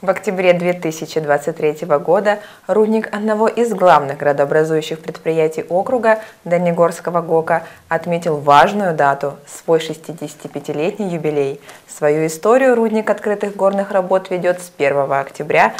В октябре 2023 года рудник одного из главных градообразующих предприятий округа Дальнегорского ГОКа отметил важную дату – свой 65-летний юбилей. Свою историю рудник открытых горных работ ведет с 1 октября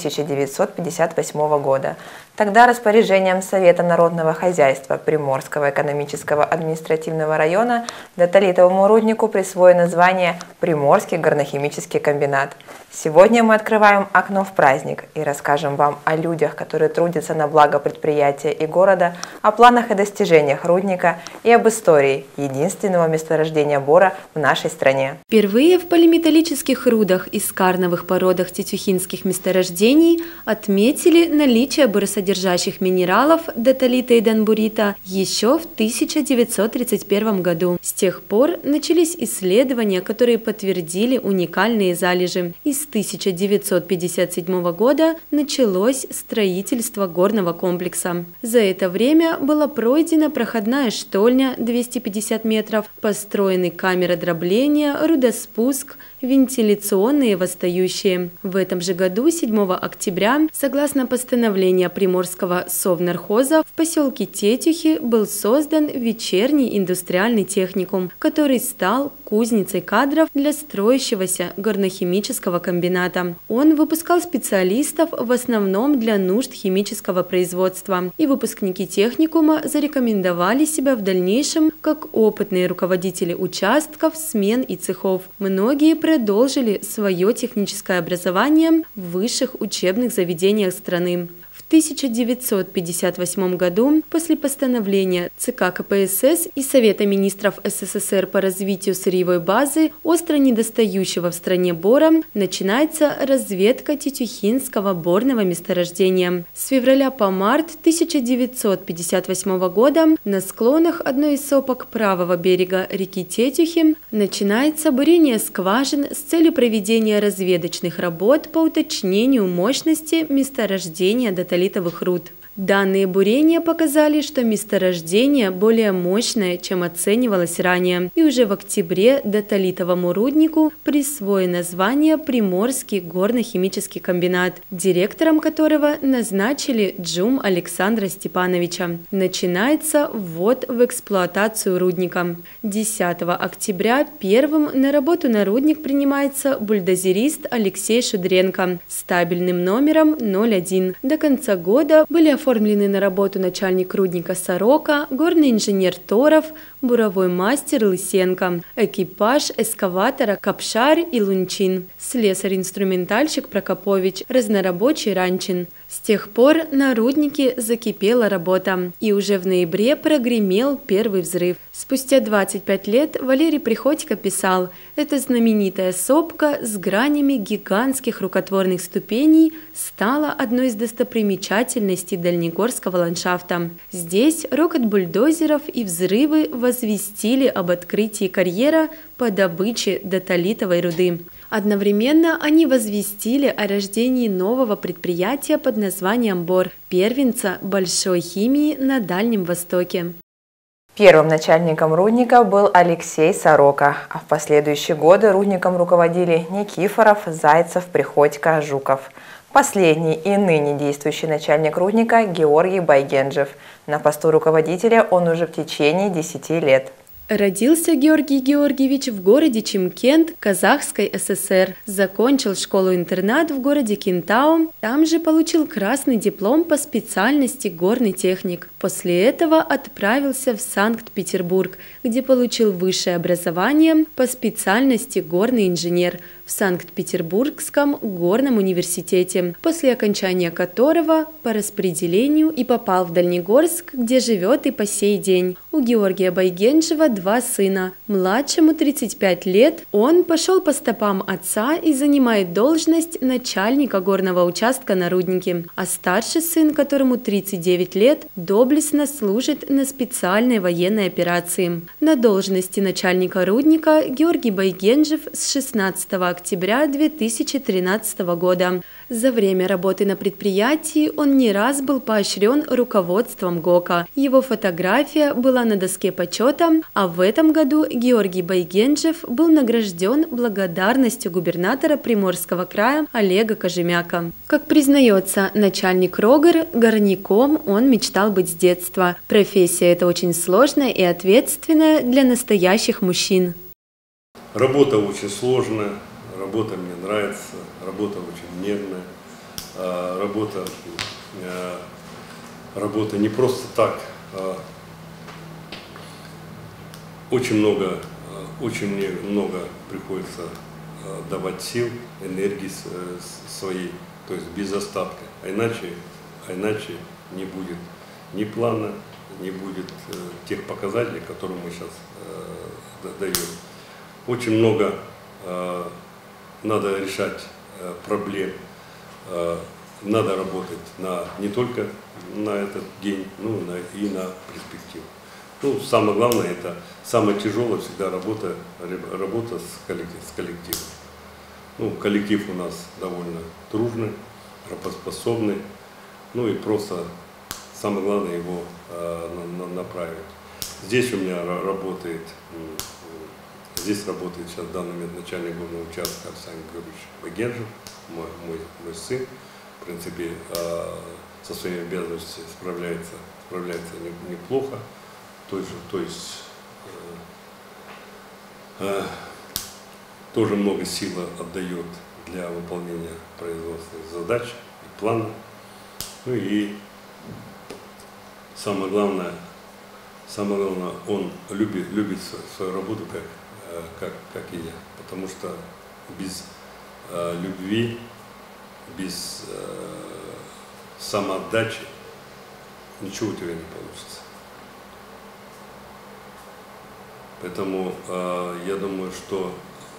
1958 года. Тогда распоряжением Совета народного хозяйства Приморского экономического административного района Дотолитовому руднику присвоено звание «Приморский горнохимический комбинат». Сегодня мы открываем окно в праздник и расскажем вам о людях, которые трудятся на благо предприятия и города, о планах и достижениях рудника и об истории единственного месторождения бора в нашей стране. Впервые в полиметаллических рудах и скарновых породах тетюхинских месторождений отметили наличие боросодержащих минералов дотолита и донбурита еще в 1931 году. С тех пор начались исследования, которые подтвердили уникальные залежи. И с 1957 года началось строительство горного комплекса. За это время была пройдена проходная штольня 250 метров, построены камеры дробления, рудоспуск, вентиляционные восстающие. В этом же году, 7 октября, согласно постановлению Приморского совнархоза, в поселке Тетюхи был создан вечерний индустриальный техникум, который стал кузницей кадров для строящегося горнохимического комбината. Он выпускал специалистов в основном для нужд химического производства, и выпускники техникума зарекомендовали себя в дальнейшем как опытные руководители участков, смен и цехов. Многие продолжили свое техническое образование в высших учебных заведениях страны. В 1958 году, после постановления ЦК КПСС и Совета министров СССР по развитию сырьевой базы остро недостающего в стране бора, начинается разведка Тетюхинского борного месторождения. С февраля по март 1958 года на склонах одной из сопок правого берега реки Тетюхи начинается бурение скважин с целью проведения разведочных работ по уточнению мощности месторождения дотолитовых руд. Данные бурения показали, что месторождение более мощное, чем оценивалось ранее, и уже в октябре дотолитовому руднику присвоено звание Приморский горно-химический комбинат, директором которого назначили Джум Александра Степановича. Начинается ввод в эксплуатацию рудника. 10 октября первым на работу на рудник принимается бульдозерист Алексей Шудренко с табельным номером 01. До конца года были оформлены на работу начальник рудника Сорока, горный инженер Торов, буровой мастер Лысенко, экипаж эскаватора Капшар и Лунчин, слесарь-инструментальщик Прокопович, разнорабочий Ранчин. С тех пор на руднике закипела работа, и уже в ноябре прогремел первый взрыв. Спустя 25 лет Валерий Приходько писал: «Эта знаменитая сопка с гранями гигантских рукотворных ступеней стала одной из достопримечательностей дальнегорского ландшафта. Здесь рокот бульдозеров и взрывы возвестили об открытии карьера по добыче дотолитовой руды. Одновременно они возвестили о рождении нового предприятия под названием «Бор», первенца большой химии на Дальнем Востоке». Первым начальником рудника был Алексей Сорока, а в последующие годы рудником руководили Никифоров, Зайцев, Приходько, Жуков. Последний и ныне действующий начальник рудника Георгий Байгенджев. На посту руководителя он уже в течение 10 лет. Родился Георгий Георгиевич в городе Чимкент Казахской ССР, закончил школу-интернат в городе Кентау, там же получил красный диплом по специальности горный техник. После этого отправился в Санкт-Петербург, где получил высшее образование по специальности горный инженер в Санкт-Петербургском горном университете, после окончания которого по распределению и попал в Дальнегорск, где живет и по сей день. У Георгия Байгенджева 2 сына. Младшему 35 лет, он пошел по стопам отца и занимает должность начальника горного участка на руднике, а старший сын, которому 39 лет, доблестно служит на специальной военной операции. На должности начальника рудника Георгий Байгенджев с 16 октября октября 2013 года. За время работы на предприятии он не раз был поощрен руководством ГОКа. Его фотография была на доске почета, а в этом году Георгий Байгенджев был награжден благодарностью губернатора Приморского края Олега Кожемяка. Как признается начальник РОГР, горняком он мечтал быть с детства. Профессия эта очень сложная и ответственная для настоящих мужчин. Работа очень сложная, работа мне нравится, работа очень нервная, работа не просто так, очень много приходится давать сил, энергии своей, то есть без остатка, а иначе не будет ни плана, не будет тех показателей, которые мы сейчас даем. Очень много надо решать проблем, надо работать не только на этот день, но и на перспективу. Самое главное, это самое тяжелое всегда работа с коллективом. Коллектив у нас довольно дружный, работоспособный, и просто самое главное его направить. Здесь у меня работает сейчас в данный момент начальник горного участка Александр Георгиевич Байгенджев, мой сын. В принципе, со своими обязанностями справляется неплохо. То есть тоже много сил отдает для выполнения производственных задач и планов. И самое главное, он любит свою работу, как и я. Потому что без любви, без самоотдачи ничего у тебя не получится. Поэтому я думаю, что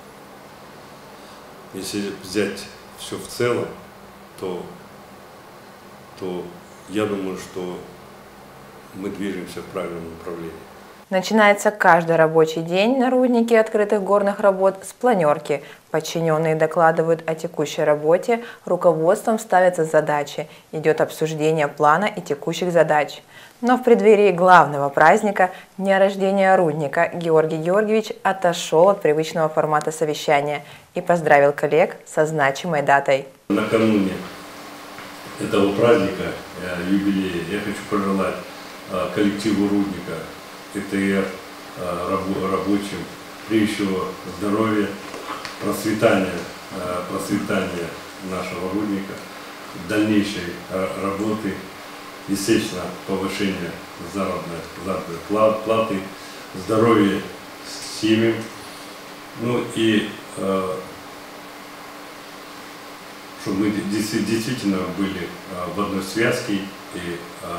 если взять все в целом, то я думаю, что мы движемся в правильном направлении. Начинается каждый рабочий день на руднике открытых горных работ с планерки. Подчиненные докладывают о текущей работе, руководством ставятся задачи, идет обсуждение плана и текущих задач. Но в преддверии главного праздника, дня рождения рудника, Георгий Георгиевич отошел от привычного формата совещания и поздравил коллег со значимой датой. Накануне этого праздника, юбилея, я хочу пожелать коллективу рудника, ЭТР, рабочим, прежде всего здоровья, процветания нашего рудника, дальнейшей работы, естественно, повышения заработной платы, здоровья семьям, и чтобы мы действительно были в одной связке и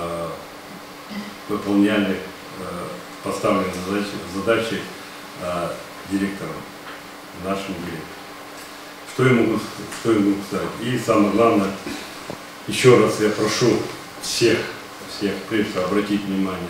выполняли поставленные задачи директором, нашим директором. Что я могу сказать? И самое главное, еще раз я прошу всех прежде всего обратить внимание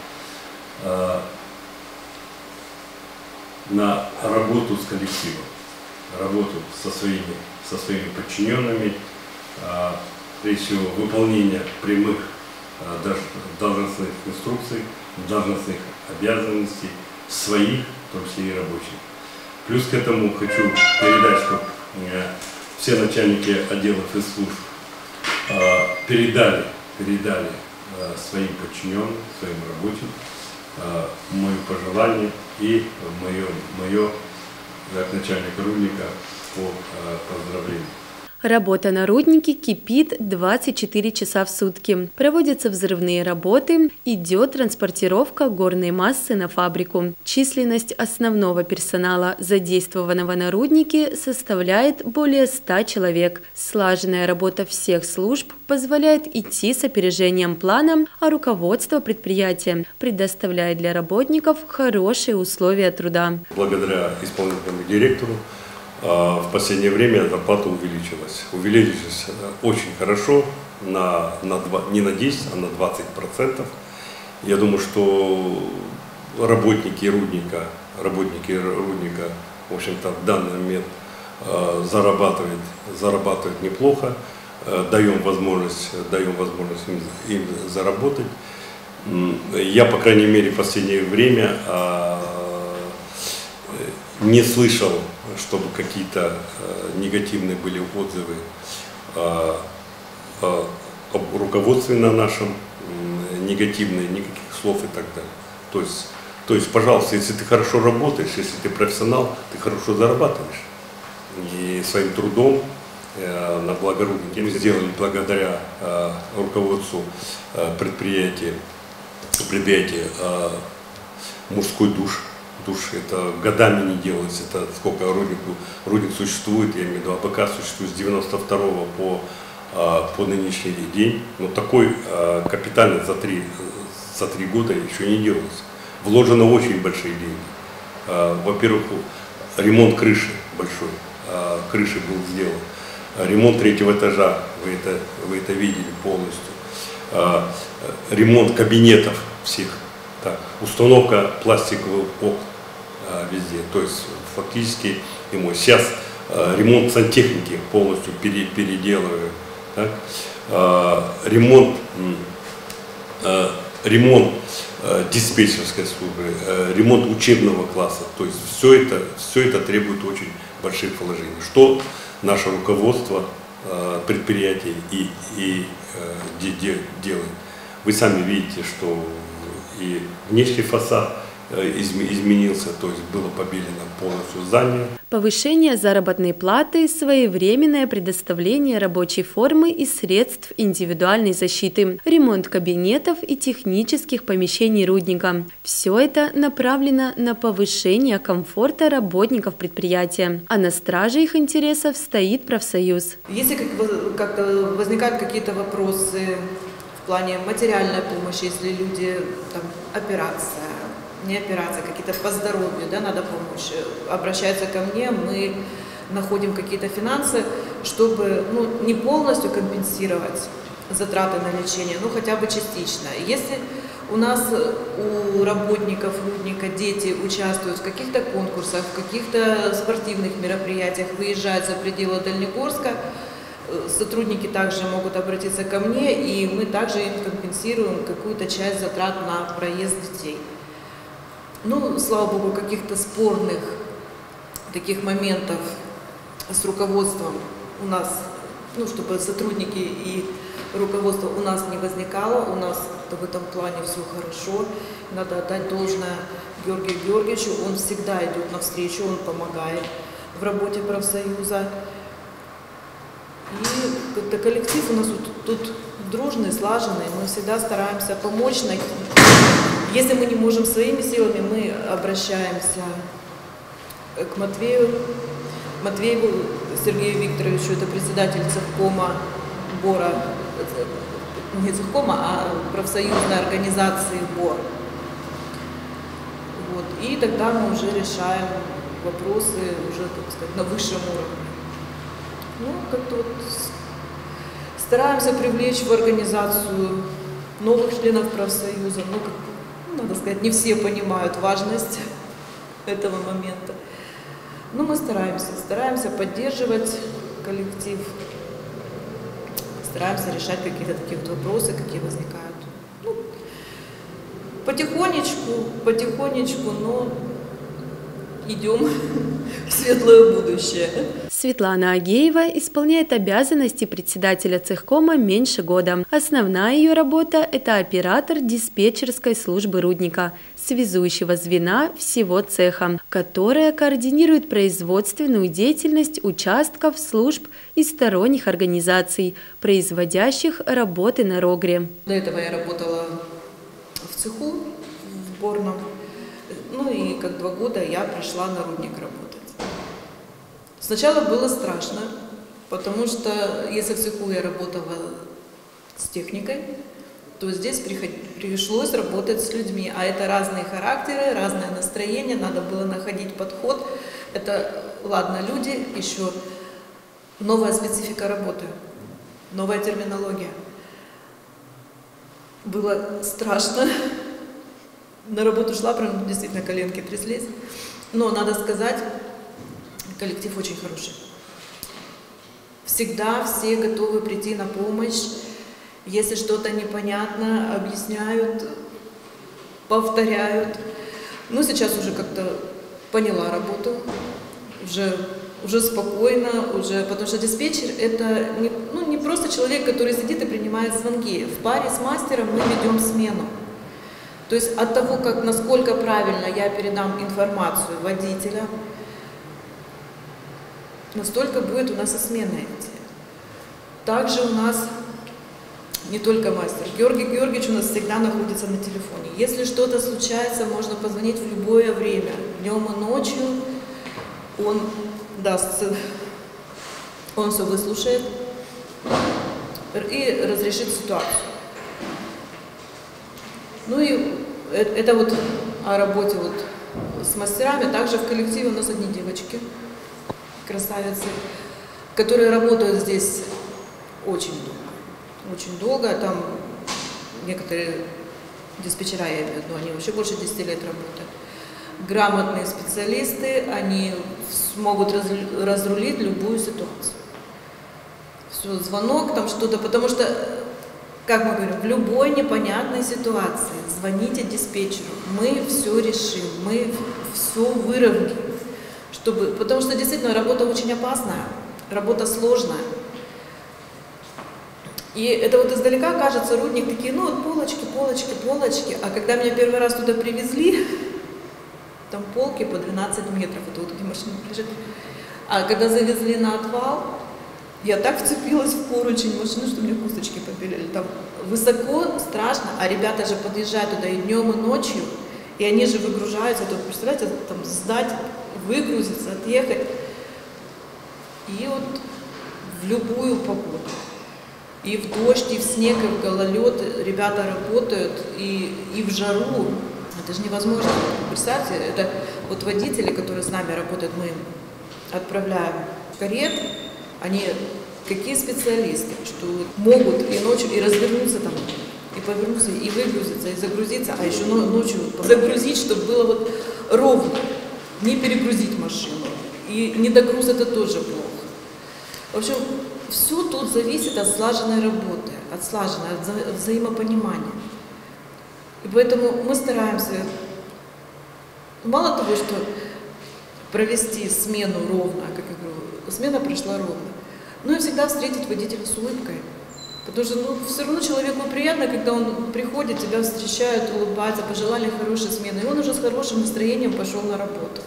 на работу с коллективом, работу со своими подчиненными, прежде всего выполнение прямых должностных инструкций, должностных обязанностей своих, в том числе и рабочих. Плюс к этому хочу передать, чтобы все начальники отделов и служб передали своим подчиненным, своим рабочим мое пожелание и мое как начальника рудника по поздравлению. Работа на руднике кипит 24 часа в сутки. Проводятся взрывные работы, идет транспортировка горной массы на фабрику. Численность основного персонала, задействованного на руднике, составляет более 100 человек. Слаженная работа всех служб позволяет идти с опережением плана, а руководство предприятия предоставляет для работников хорошие условия труда. Благодаря исполнительному директору в последнее время зарплата увеличилась. Увеличилась очень хорошо, не на 10, а на 20%. Я думаю, что работники рудника, в общем-то, в данный момент зарабатывает неплохо, даем возможность им заработать. Я, по крайней мере, в последнее время не слышал, чтобы какие-то негативные были отзывы об руководстве на нашем, негативные, никаких слов и так далее. То есть, пожалуйста, если ты хорошо работаешь, если ты профессионал, ты хорошо зарабатываешь. И своим трудом на благо Рудники мы сделали благодаря руководству предприятия мужской душ. Душ это годами не делалось, это сколько Рудник существует, я имею в виду АБК существует с 92 по нынешний день. Но такой капитально за 3 года еще не делалось. Вложено очень большие деньги. Во-первых, ремонт крыши большой, крыши был сделан. Ремонт 3-го этажа, вы это видели полностью. Ремонт кабинетов всех. Так, установка пластиковых окон везде. То есть фактически сейчас ремонт сантехники полностью переделывают. Так? Ремонт диспетчерской службы, ремонт учебного класса. То есть все это требует очень больших вложений. Что наше руководство предприятий и делает. Вы сами видите, что и внешний фасад изменился, то есть было побелено полностью здание. Повышение заработной платы, своевременное предоставление рабочей формы и средств индивидуальной защиты, ремонт кабинетов и технических помещений Рудника. Все это направлено на повышение комфорта работников предприятия, а на страже их интересов стоит профсоюз. Если как-то возникают какие-то вопросы в плане материальной помощи, если люди, там, операция, не операция, какие-то по здоровью, да, надо помочь, обращаются ко мне, мы находим какие-то финансы, чтобы не полностью компенсировать затраты на лечение, но хотя бы частично. Если у нас у работников Рудника дети участвуют в каких-то конкурсах, в каких-то спортивных мероприятиях, выезжают за пределы Дальнегорска, сотрудники также могут обратиться ко мне, и мы также им компенсируем какую-то часть затрат на проезд детей. Слава богу, каких-то спорных таких моментов с руководством у нас, чтобы сотрудники и руководство у нас не возникало, у нас в этом плане все хорошо. Надо отдать должное Георгию Георгиевичу, он всегда идет навстречу, он помогает в работе профсоюза. И как-то коллектив у нас тут дружный, слаженный, мы всегда стараемся помочь. Если мы не можем своими силами, мы обращаемся к Матвееву Сергею Викторовичу, это председатель цехкома БОРа, не цехкома, а профсоюзной организации БОР. И тогда мы уже решаем вопросы уже, так сказать, на высшем уровне. Как-то стараемся привлечь в организацию новых членов профсоюза. Надо сказать, не все понимают важность этого момента. Но мы стараемся поддерживать коллектив, стараемся решать какие-то такие вопросы, какие возникают. Потихонечку, но идем в светлое будущее. Светлана Агеева исполняет обязанности председателя цехкома меньше года. Основная ее работа – это оператор диспетчерской службы Рудника, связующего звена всего цеха, которая координирует производственную деятельность участков, служб и сторонних организаций, производящих работы на Рогре. До этого я работала в цеху, в Борном. И как 2 года я пришла на Рудник работать. Сначала было страшно, потому что если в цеху я работала с техникой, то здесь пришлось работать с людьми. А это разные характеры, разное настроение, надо было находить подход. Это, ладно, люди, еще новая специфика работы, новая терминология. Было страшно. На работу шла, прям действительно коленки тряслись. Но надо сказать, коллектив очень хороший. Всегда все готовы прийти на помощь. Если что-то непонятно, объясняют, повторяют. Ну, сейчас уже как-то поняла работу, уже спокойно, потому что диспетчер – это не просто человек, который сидит и принимает звонки. В паре с мастером мы ведем смену. То есть от того, насколько правильно я передам информацию водителя, настолько будет у нас и смена идти. Также у нас не только мастер. Георгий Георгиевич у нас всегда находится на телефоне. Если что-то случается, можно позвонить в любое время, днем и ночью. Он все выслушает и разрешит ситуацию. Ну и это вот о работе с мастерами. Также в коллективе у нас одни девочки, красавицы, которые работают здесь очень долго. Очень долго. Там некоторые диспетчера, я имею в виду, они вообще больше 10 лет работают. Грамотные специалисты, они смогут разрулить любую ситуацию. Все, звонок, там что-то, потому что, как мы говорим, в любой непонятной ситуации звоните диспетчеру, мы все решим, мы все выровняем, потому что действительно работа очень опасная, работа сложная. И это вот издалека кажется, рудник такие, полочки, полочки, полочки, а когда меня первый раз туда привезли, там полки по 12 метров, это вот где машина лежит. А когда завезли на отвал, я так вцепилась в поручень машины, что мне косточки побелели. Там высоко, страшно, а ребята же подъезжают туда и днем, и ночью, и они же выгружаются. То, представляете, там сдать, выгрузиться, отъехать. И вот в любую погоду, и в дождь, и в снег, и в гололед ребята работают, и в жару. Это же невозможно. Представьте, это вот водители, которые с нами работают, мы отправляем в карет, они какие специалисты, что могут и ночью и развернуться там, и повернуться, и выгрузиться, и загрузиться, а еще ночью загрузить, чтобы было вот ровно, не перегрузить машину. И недогруз это тоже плохо. В общем, все тут зависит от слаженной работы, от взаимопонимания. И поэтому мы стараемся, мало того, что провести смену ровно, как я говорю, смена прошла ровно, но и всегда встретить водителя с улыбкой. Потому что все равно человеку приятно, когда он приходит, тебя встречают, улыбается, пожелали хорошей смены, и он уже с хорошим настроением пошел на работу.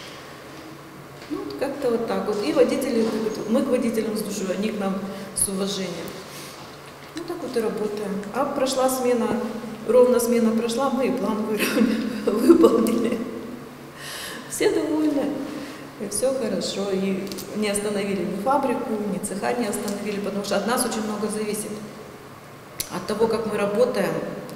Как-то вот так вот. И водители, мы к водителям с душой, они к нам с уважением. Так вот и работаем. А прошла смена, ровно смена прошла, мы и план выполнили. Все довольны, и все хорошо. И не остановили ни фабрику, ни цеха не остановили, потому что от нас очень много зависит. От того, как мы работаем,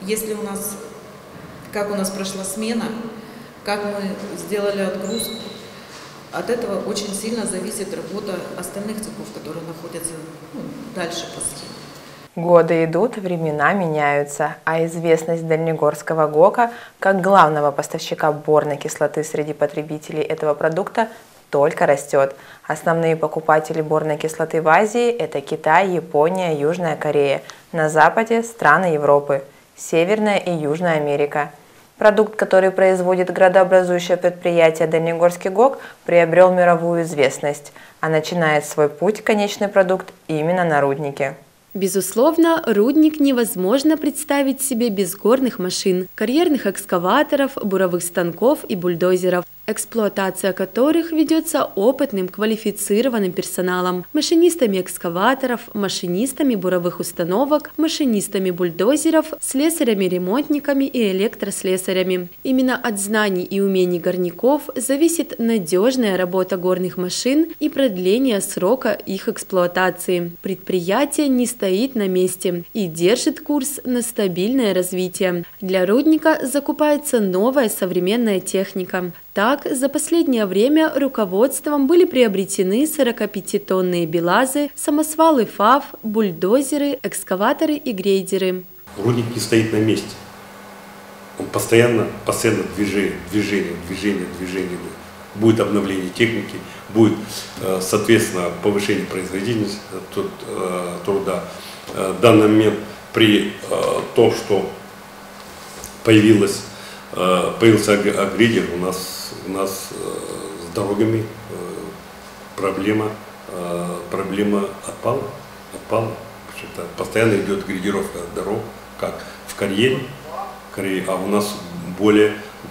как у нас прошла смена, как мы сделали отгрузку, от этого очень сильно зависит работа остальных цехов, которые находятся дальше по схеме. Годы идут, времена меняются, а известность Дальнегорского ГОКа как главного поставщика борной кислоты среди потребителей этого продукта только растет. Основные покупатели борной кислоты в Азии – это Китай, Япония, Южная Корея. На Западе – страны Европы, Северная и Южная Америка. Продукт, который производит градообразующее предприятие Дальнегорский ГОК, приобрел мировую известность, а начинает свой путь конечный продукт именно на руднике. Безусловно, рудник невозможно представить себе без горных машин, карьерных экскаваторов, буровых станков и бульдозеров, эксплуатация которых ведется опытным, квалифицированным персоналом, машинистами экскаваторов, машинистами буровых установок, машинистами бульдозеров, слесарями-ремонтниками и электрослесарями. Именно от знаний и умений горняков зависит надежная работа горных машин и продление срока их эксплуатации. Предприятие не стоит на месте и держит курс на стабильное развитие. Для рудника закупается новая современная техника. Так, за последнее время руководством были приобретены 45-тонные БелАЗы, самосвалы ФАВ, бульдозеры, экскаваторы и грейдеры. Рудник не стоит на месте. Он постоянно движение. будет обновление техники, будет, соответственно, повышение производительности труда. В данный момент при том, что появился агрегер, у нас с дорогами проблема отпала. Постоянно идет градировка дорог, как в карьере, а у нас более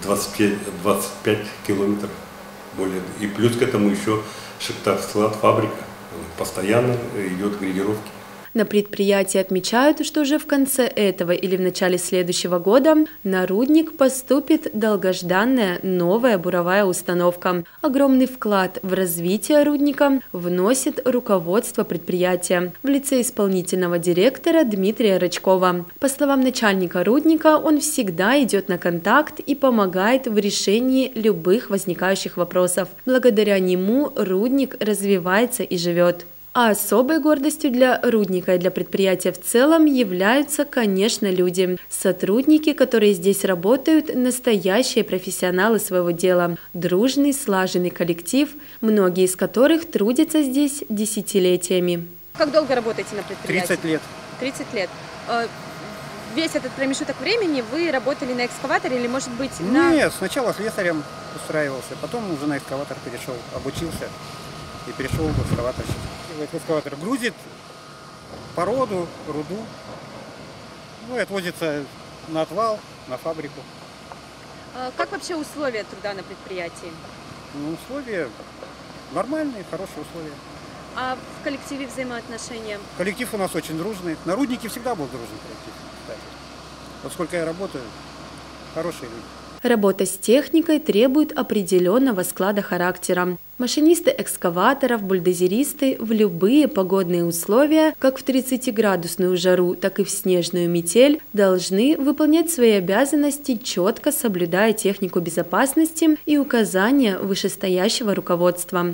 25 километров. И плюс к этому еще склад, фабрика. Постоянно идет градировки. На предприятии отмечают, что уже в конце этого или в начале следующего года на рудник поступит долгожданная новая буровая установка. Огромный вклад в развитие рудника вносит руководство предприятия в лице исполнительного директора Дмитрия Рычкова. По словам начальника рудника, он всегда идет на контакт и помогает в решении любых возникающих вопросов. Благодаря нему рудник развивается и живет. А особой гордостью для рудника и для предприятия в целом являются, конечно, люди. Сотрудники, которые здесь работают, настоящие профессионалы своего дела. Дружный, слаженный коллектив, многие из которых трудятся здесь десятилетиями. Как долго работаете на предприятии? 30 лет. 30 лет. Весь этот промежуток времени вы работали на экскаваторе или, может быть, на... Нет, сначала слесарем устраивался, потом уже на экскаватор перешел, обучился и перешел в экскаваторщик. Экскаватор грузит породу, руду, ну и отвозится на отвал, на фабрику. Как вообще условия труда на предприятии? Ну, условия нормальные, хорошие условия. А в коллективе взаимоотношения? Коллектив у нас очень дружный. На руднике всегда был дружный коллектив, кстати. Вот сколько я работаю, хорошие люди. Работа с техникой требует определенного склада характера. Машинисты экскаваторов, бульдозеристы в любые погодные условия, как в 30-градусную жару, так и в снежную метель, должны выполнять свои обязанности, четко соблюдая технику безопасности и указания вышестоящего руководства.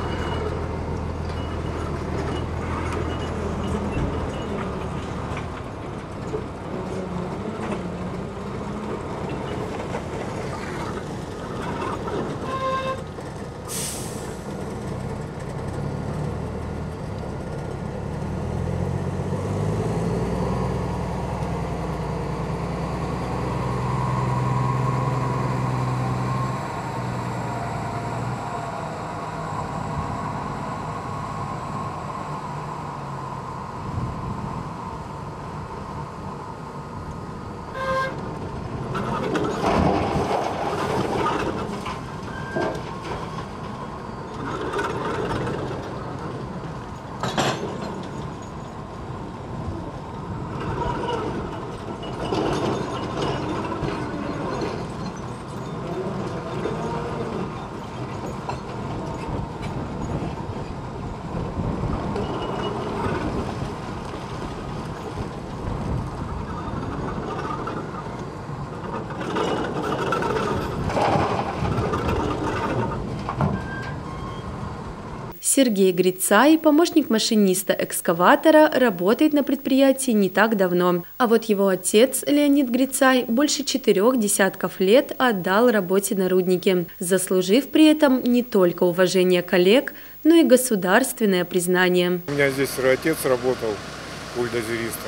Сергей Грицай, помощник машиниста экскаватора, работает на предприятии не так давно. А вот его отец, Леонид Грицай, больше 4 десятков лет отдал работе на руднике, заслужив при этом не только уважение коллег, но и государственное признание. У меня здесь отец работал бульдозеристом.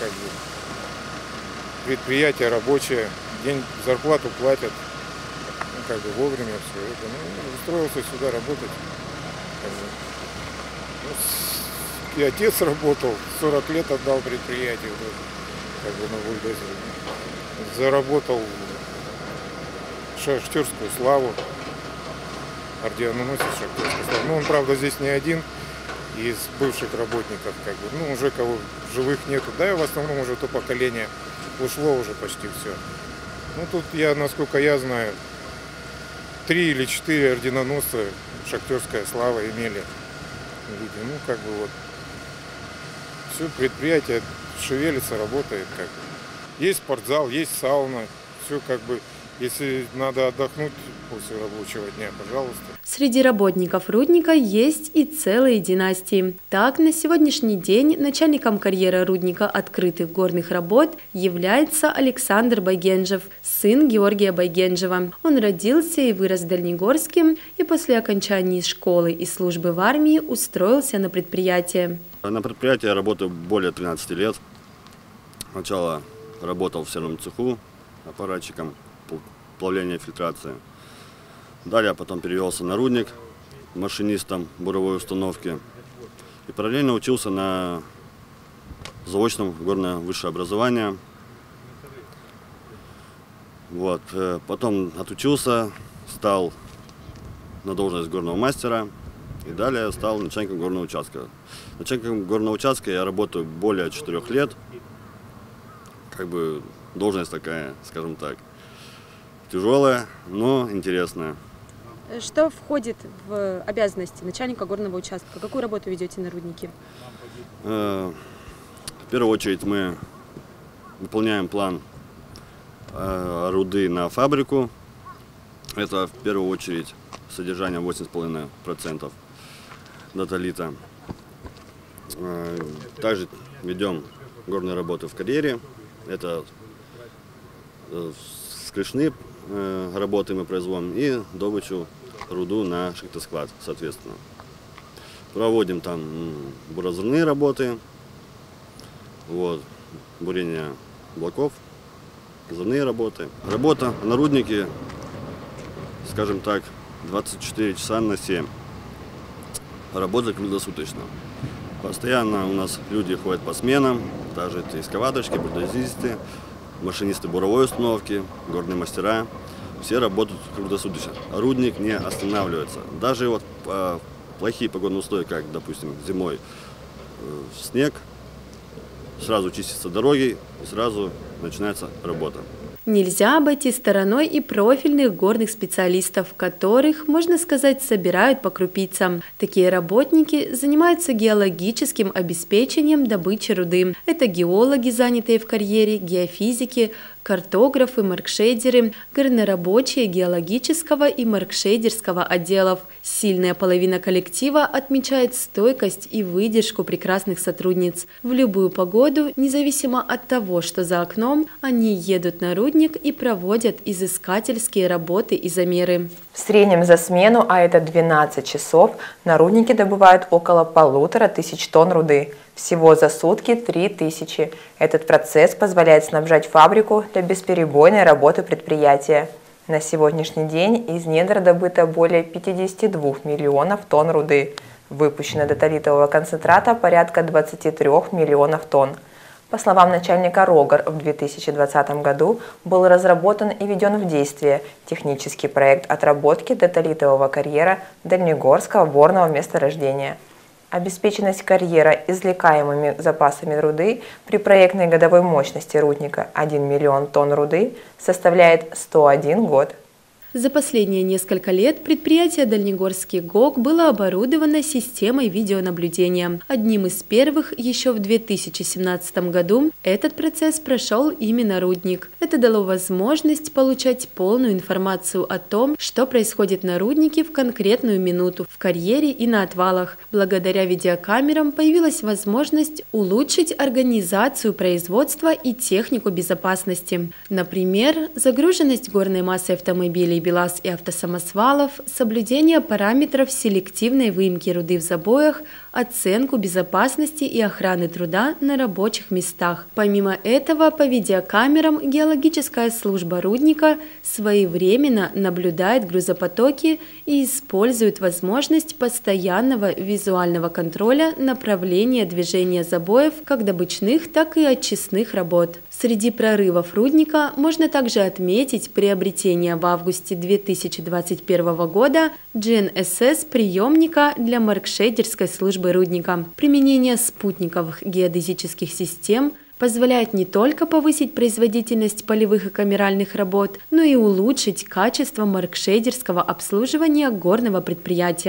Предприятие рабочее, день зарплату платят, вовремя все это. Устроился сюда работать. И отец работал, 40 лет отдал предприятию на бульдозере. Заработал шахтерскую славу, орденоносец шахтерской славы. Ну, он, правда, здесь не один из бывших работников, уже кого живых нету. Да, и в основном уже то поколение ушло уже почти все. Ну, тут насколько я знаю, 3 или 4 орденоносца шахтерская слава имели люди. Все предприятие шевелится, работает. Есть спортзал, есть сауна, все Если надо отдохнуть после рабочего дня, пожалуйста. Среди работников рудника есть и целые династии. Так, на сегодняшний день начальником карьера рудника открытых горных работ является Александр Байгенжев, сын Георгия Байгенжева. Он родился и вырос в Дальнегорске, и после окончания школы и службы в армии устроился на предприятие. На предприятии я работаю более 13 лет. Сначала работал в серном цеху аппаратчиком плавления и фильтрации. Далее потом перевелся на рудник машинистом буровой установки. И параллельно учился на заочном горное высшее образование. Вот. Потом отучился, стал на должность горного мастера. И далее стал начальником горного участка. Начальником горного участка я работаю более 4 лет. Как бы должность такая, скажем так, тяжелая, но интересная. Что входит в обязанности начальника горного участка? Какую работу ведете на руднике? В первую очередь мы выполняем план руды на фабрику. Это в первую очередь содержание 8,5% даталита. Также ведем горные работы в карьере. Это скрещные работы мы производим и добычу руду на шахтосклад, соответственно. Проводим там буразрывные работы, вот, бурение блоков, взрывные работы. Работа на руднике, скажем так, 24 часа на 7. Работа круглосуточно. Постоянно у нас люди ходят по сменам, также это экскаваторщики, бульдозисты, машинисты буровой установки, горные мастера. Все работают круглосуточно. Рудник не останавливается. Даже вот плохие погодные условия, как, допустим, зимой снег, сразу чистятся дороги и сразу начинается работа. Нельзя обойти стороной и профильных горных специалистов, которых, можно сказать, собирают по крупицам. Такие работники занимаются геологическим обеспечением добычи руды. Это геологи, занятые в карьере, геофизики, картографы, маркшейдеры, горнорабочие геологического и маркшейдерского отделов. Сильная половина коллектива отмечает стойкость и выдержку прекрасных сотрудниц. В любую погоду, независимо от того, что за окном, они едут на рудник и проводят изыскательские работы и замеры. В среднем за смену, а это 12 часов, на руднике добывают около 1500 тонн руды. Всего за сутки 3000. Этот процесс позволяет снабжать фабрику для бесперебойной работы предприятия. На сегодняшний день из недр добыто более 52 миллионов тонн руды. Выпущено даталитового концентрата порядка 23 миллионов тонн. По словам начальника РОГОР, в 2020 году был разработан и введен в действие технический проект отработки даталитового карьера Дальнегорского борного месторождения. Обеспеченность карьера извлекаемыми запасами руды при проектной годовой мощности рудника 1 миллион тонн руды составляет 101 год. За последние несколько лет предприятие Дальнегорский ГОК было оборудовано системой видеонаблюдения. Одним из первых еще в 2017 году этот процесс прошел именно рудник. Это дало возможность получать полную информацию о том, что происходит на руднике в конкретную минуту, в карьере и на отвалах. Благодаря видеокамерам появилась возможность улучшить организацию производства и технику безопасности. Например, загруженность горной массы автомобилей БелАЗ и автосамосвалов, соблюдение параметров селективной выемки руды в забоях, оценку безопасности и охраны труда на рабочих местах. Помимо этого, по видеокамерам геологическая служба рудника своевременно наблюдает грузопотоки и использует возможность постоянного визуального контроля направления движения забоев как добычных, так и очистных работ. Среди прорывов рудника можно также отметить приобретение в августе 2021 года GNSS-приемника для маркшейдерской службы рудника. Применение спутниковых геодезических систем позволяет не только повысить производительность полевых и камеральных работ, но и улучшить качество маркшейдерского обслуживания горного предприятия.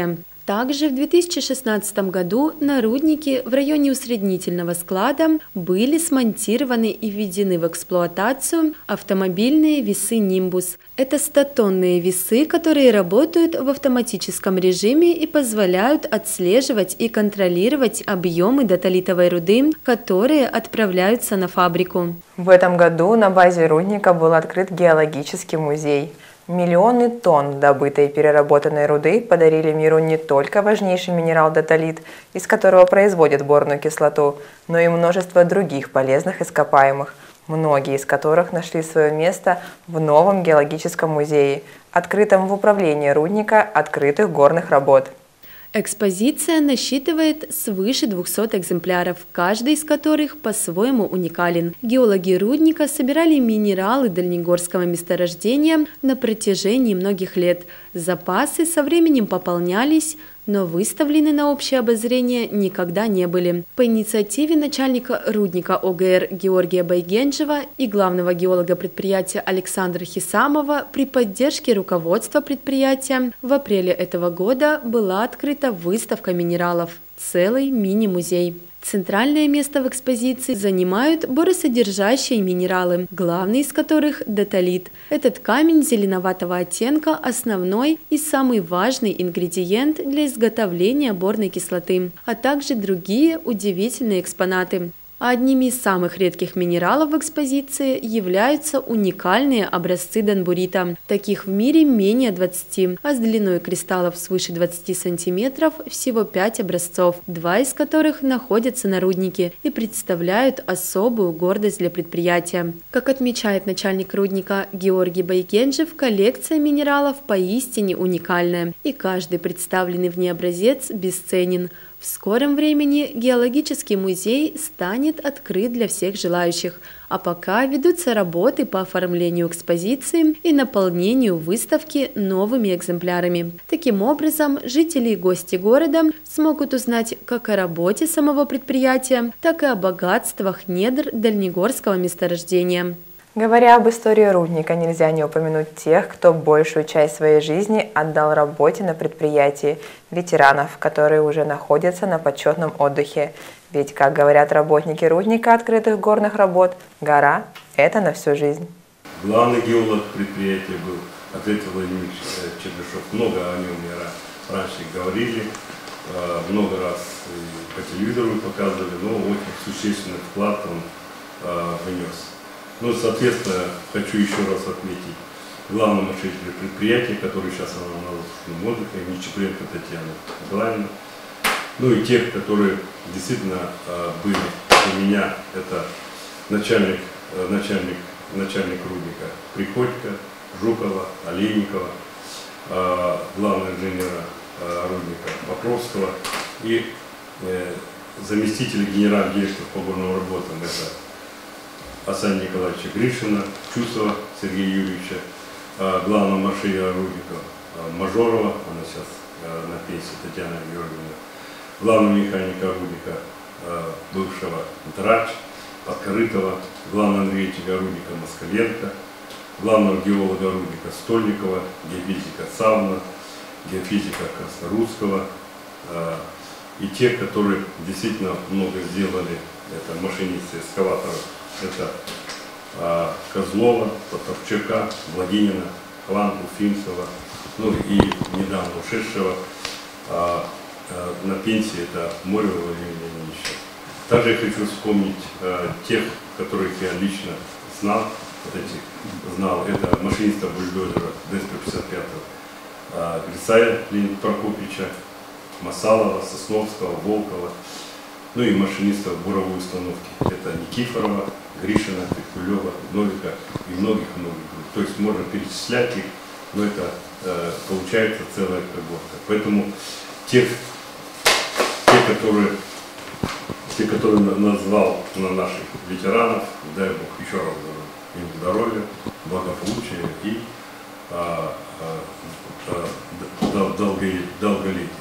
Также в 2016 году на руднике в районе усреднительного склада были смонтированы и введены в эксплуатацию автомобильные весы «Нимбус». Это 100-тонные весы, которые работают в автоматическом режиме и позволяют отслеживать и контролировать объемы дотолитовой руды, которые отправляются на фабрику. В этом году на базе рудника был открыт геологический музей. Миллионы тонн добытой и переработанной руды подарили миру не только важнейший минерал дотолит, из которого производят борную кислоту, но и множество других полезных ископаемых, многие из которых нашли свое место в новом геологическом музее, открытом в управлении рудника открытых горных работ. Экспозиция насчитывает свыше 200 экземпляров, каждый из которых по-своему уникален. Геологи рудника собирали минералы дальнегорского месторождения на протяжении многих лет. Запасы со временем пополнялись, но выставлены на общее обозрение никогда не были. По инициативе начальника рудника ОГР Георгия Байгенджева и главного геолога предприятия Александра Хисамова при поддержке руководства предприятия в апреле этого года была открыта выставка минералов – целый мини-музей. Центральное место в экспозиции занимают боросодержащие минералы, главный из которых – дотолит. Этот камень зеленоватого оттенка – основной и самый важный ингредиент для изготовления борной кислоты, а также другие удивительные экспонаты. А одними из самых редких минералов в экспозиции являются уникальные образцы донбурита. Таких в мире менее 20, а с длиной кристаллов свыше 20 сантиметров всего 5 образцов, 2 из которых находятся на руднике и представляют особую гордость для предприятия. Как отмечает начальник рудника Георгий Байгенджев, коллекция минералов поистине уникальная, и каждый представленный в ней образец бесценен. В скором времени геологический музей станет открыт для всех желающих, а пока ведутся работы по оформлению экспозиции и наполнению выставки новыми экземплярами. Таким образом, жители и гости города смогут узнать как о работе самого предприятия, так и о богатствах недр дальнегорского месторождения. Говоря об истории рудника, нельзя не упомянуть тех, кто большую часть своей жизни отдал работе на предприятии, ветеранов, которые уже находятся на почетном отдыхе. Ведь, как говорят работники рудника открытых горных работ, гора – это на всю жизнь. Главный геолог предприятия был ответил Владимир Чернышов. Много о нем мне раньше говорили, много раз по телевизору показывали, но очень существенный вклад он внес. Ну, соответственно, хочу еще раз отметить главному учителю предприятия, который сейчас на заслуженном отдыхе, Нечепуренко Татьяна Николаевна. Ну и тех, которые действительно были у меня, это начальник рудника Приходько, Жукова, Олейникова, главного инженера рудника Покровского и заместитель генерального директора по горным работам, это Асана Николаевича Гришина, Чусова Сергея Юрьевича, главного маршрута рудника Мажорова, она сейчас на пенсии, Татьяна Георгиевна, главного механика рудника бывшего Драч, Подкорытова, главного энергетика рудника Москаленко, главного геолога рудника Стольникова, геофизика Савна, геофизика Краснорусского и те, которые действительно много сделали, это машинисты эскаваторов. Это Козлова, Потапчака, Владинина, Хван, Уфимцева, ну и недавно ушедшего на пенсии, это Морева Владимира Леонидовича. Также я хочу вспомнить тех, которых я лично знал, это машиниста бульдозера ДСП-55, Грицая Леонида Прокопьевича, Масалова, Сосновского, Волкова, ну и машинистов буровой установки. Это Никифорова, Гришина, Петкулева, Новика и многих-многих. То есть можно перечислять их, но это получается целая когорта. Поэтому те, которые назвал на наших ветеранов, дай Бог еще раз им здоровья, благополучия и долголетия.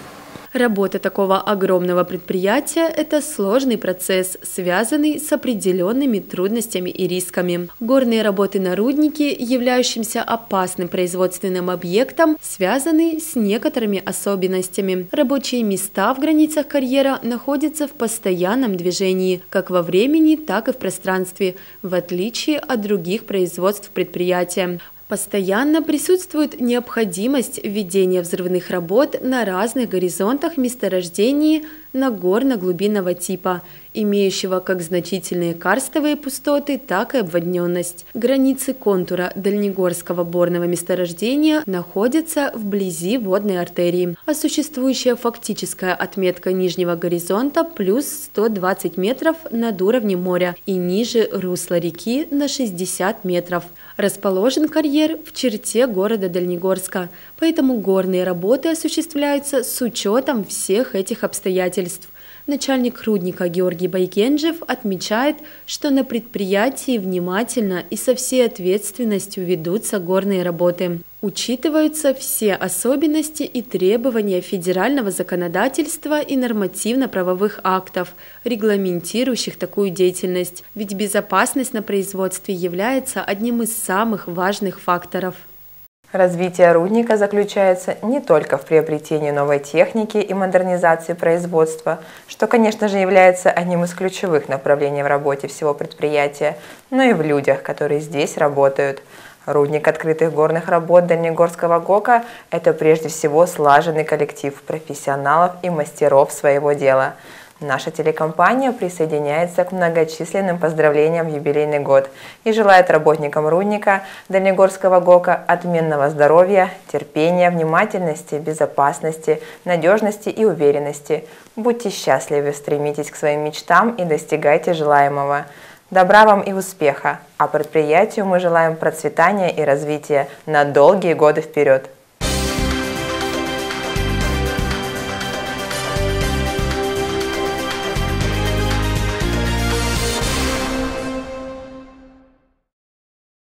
Работа такого огромного предприятия – это сложный процесс, связанный с определенными трудностями и рисками. Горные работы на руднике, являющимся опасным производственным объектом, связаны с некоторыми особенностями. Рабочие места в границах карьера находятся в постоянном движении, как во времени, так и в пространстве, в отличие от других производств предприятия. Постоянно присутствует необходимость ведения взрывных работ на разных горизонтах месторождений нагорно-глубинного типа, имеющего как значительные карстовые пустоты, так и обводненность. Границы контура Дальнегорского борного месторождения находятся вблизи водной артерии, а существующая фактическая отметка нижнего горизонта плюс 120 метров над уровнем моря и ниже русла реки на 60 метров. Расположен карьер в черте города Дальнегорска, поэтому горные работы осуществляются с учетом всех этих обстоятельств. Начальник рудника Георгий Байгенджев отмечает, что на предприятии внимательно и со всей ответственностью ведутся горные работы. Учитываются все особенности и требования федерального законодательства и нормативно-правовых актов, регламентирующих такую деятельность, ведь безопасность на производстве является одним из самых важных факторов. Развитие рудника заключается не только в приобретении новой техники и модернизации производства, что, конечно же, является одним из ключевых направлений в работе всего предприятия, но и в людях, которые здесь работают. Рудник открытых горных работ Дальнегорского ГОКа – это прежде всего слаженный коллектив профессионалов и мастеров своего дела. Наша телекомпания присоединяется к многочисленным поздравлениям в юбилейный год и желает работникам рудника Дальнегорского ГОКа отменного здоровья, терпения, внимательности, безопасности, надежности и уверенности. Будьте счастливы, стремитесь к своим мечтам и достигайте желаемого. Добра вам и успеха, а предприятию мы желаем процветания и развития на долгие годы вперед.